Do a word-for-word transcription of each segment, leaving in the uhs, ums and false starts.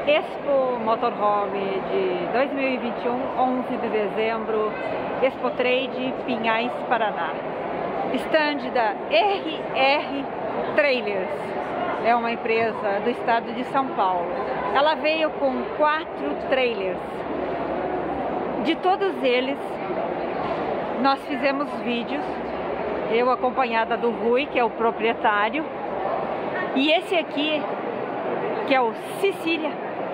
Expo Motorhome de dois mil e vinte e um, onze de dezembro, Expo Trade, Pinhais, Paraná. Stand da R R Trailers, é uma empresa do estado de São Paulo. Ela veio com quatro trailers. De todos eles, nós fizemos vídeos, eu acompanhada do Rui, que é o proprietário, e esse aqui, que é o Sicília,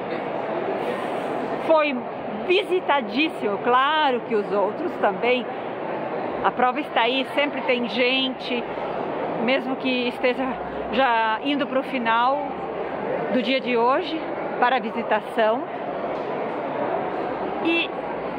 foi visitadíssimo, claro que os outros também. A prova está aí, sempre tem gente, mesmo que esteja já indo para o final do dia de hoje, para a visitação. E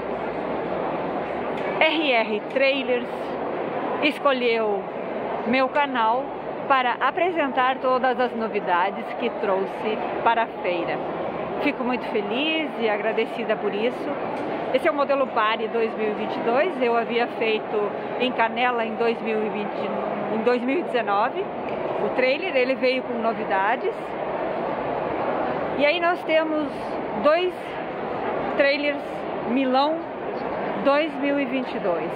R R Trailers escolheu meu canal para apresentar todas as novidades que trouxe para a feira. Fico muito feliz e agradecida por isso. Esse é o modelo Bari dois mil e vinte e dois, eu havia feito em Canela em dois mil e vinte, em dois mil e dezenove. O trailer, ele veio com novidades. E aí nós temos dois trailers Milão dois mil e vinte e dois.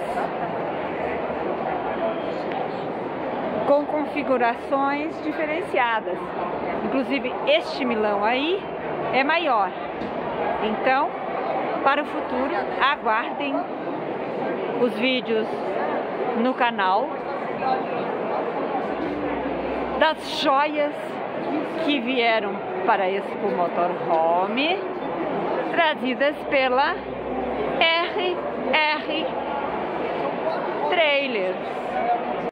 Com configurações diferenciadas. Inclusive este Milão aí é maior. Então, para o futuro, aguardem os vídeos no canal das joias que vieram para a Expo Motorhome, trazidas pela R R Trailers.